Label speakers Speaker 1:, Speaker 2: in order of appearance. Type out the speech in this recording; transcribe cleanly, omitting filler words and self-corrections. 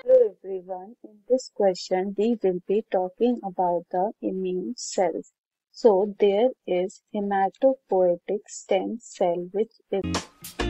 Speaker 1: Hello everyone, in this question we will be talking about the immune cells. So there is hematopoietic stem cell which is